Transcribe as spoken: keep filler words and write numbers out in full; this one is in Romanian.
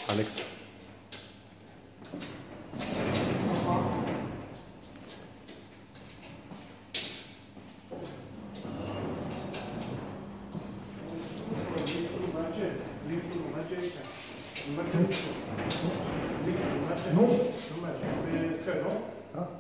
Alex. Nu? Nu merge. Pe scări, nu? Da.